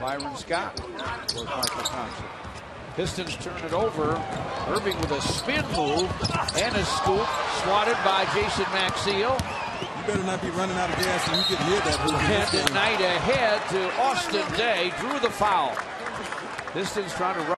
Byron Scott for Michael Thompson. Pistons turn it over. Irving with a spin move and a scoop, swatted by Jason Maxiell. You better not be running out of gas when you get near that hoop. And the night ahead to Austin Day, drew the foul. Pistons trying to run.